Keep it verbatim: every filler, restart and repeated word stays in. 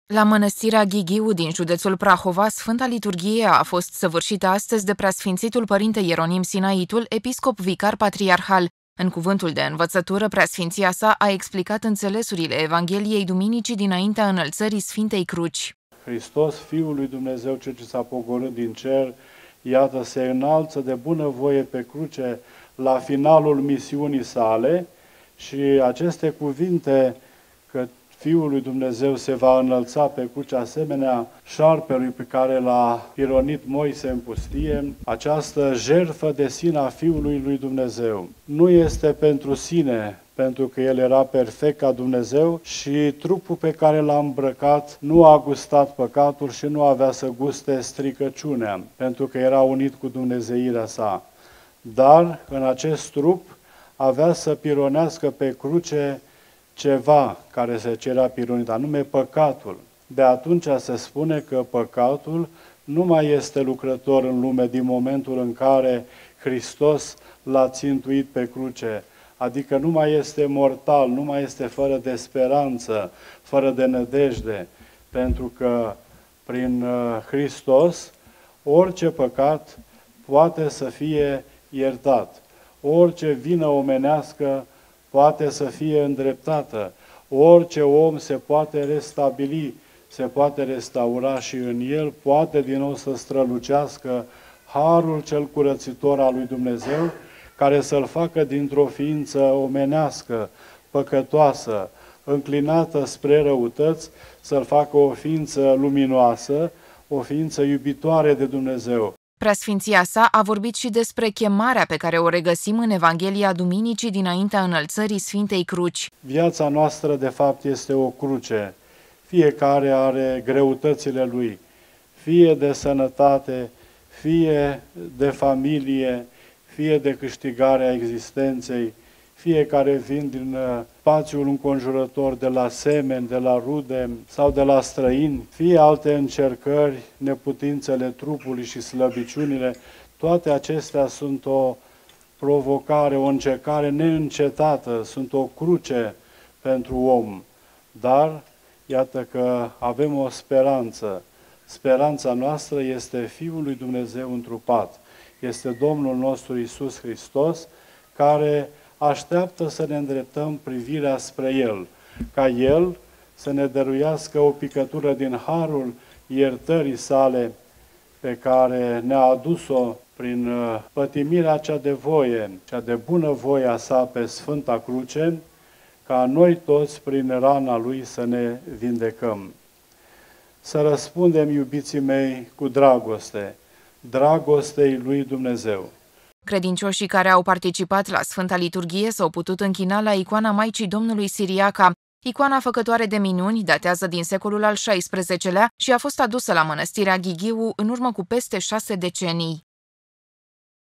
La mănăstirea Ghighiu din județul Prahova, Sfânta Liturghie a fost săvârșită astăzi de Preasfințitul Părinte Ieronim Sinaitul, episcop vicar patriarhal. În cuvântul de învățătură, Preasfinția sa a explicat înțelesurile Evangheliei duminicii dinaintea înălțării Sfintei Cruci. Hristos, Fiul lui Dumnezeu, cel ce s-a pogorât din cer, iată, se înalță de bunăvoie pe cruce la finalul misiunii sale și aceste cuvinte că Fiul lui Dumnezeu se va înălța pe cruce asemenea șarpelui pe care l-a pironit Moise în pustie, această jertfă de sine a Fiului lui Dumnezeu nu este pentru sine, pentru că El era perfect ca Dumnezeu și trupul pe care l-a îmbrăcat nu a gustat păcatul și nu avea să guste stricăciunea, pentru că era unit cu dumnezeirea sa. Dar în acest trup avea să pironească pe cruce ceva care se cerea pironit, anume păcatul. De atunci se spune că păcatul nu mai este lucrător în lume din momentul în care Hristos l-a țintuit pe cruce, adică nu mai este mortal, nu mai este fără de speranță, fără de nădejde, pentru că prin Hristos orice păcat poate să fie iertat, orice vină omenească poate să fie îndreptată, orice om se poate restabili, se poate restaura și în el poate din nou să strălucească harul cel curățitor al lui Dumnezeu, care să-l facă dintr-o ființă omenească, păcătoasă, înclinată spre răutăți, să-l facă o ființă luminoasă, o ființă iubitoare de Dumnezeu. Preasfinția sa a vorbit și despre chemarea pe care o regăsim în Evanghelia duminicii dinaintea înălțării Sfintei Cruci. Viața noastră, de fapt, este o cruce. Fiecare are greutățile lui, fie de sănătate, fie de familie, fie de câștigarea existenței, fiecare vin din spațiul înconjurător, de la semeni, de la rude sau de la străini, fie alte încercări, neputințele trupului și slăbiciunile, toate acestea sunt o provocare, o încercare neîncetată, sunt o cruce pentru om. Dar, iată că avem o speranță. Speranța noastră este Fiul lui Dumnezeu întrupat. Este Domnul nostru Iisus Hristos, care așteaptă să ne îndreptăm privirea spre El, ca El să ne dăruiască o picătură din harul iertării sale pe care ne-a adus-o prin pătimirea cea de voie, cea de bună voie a sa pe Sfânta Cruce, ca noi toți prin rana Lui să ne vindecăm. Să răspundem, iubiții mei, cu dragoste, dragostei lui Dumnezeu. Credincioșii care au participat la Sfânta Liturghie s-au putut închina la icoana Maicii Domnului Siriaca. Icoana făcătoare de minuni datează din secolul al șaisprezecelea și a fost adusă la mănăstirea Ghighiu în urmă cu peste șase decenii.